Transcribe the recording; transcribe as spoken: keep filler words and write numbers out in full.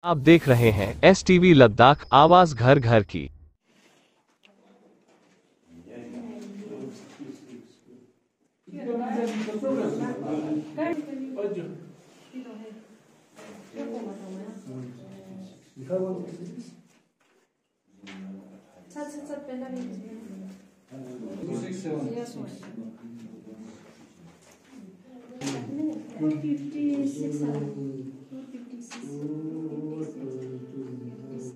आप देख रहे हैं एस टीवी लद्दाख, आवाज घर घर की। fifty-six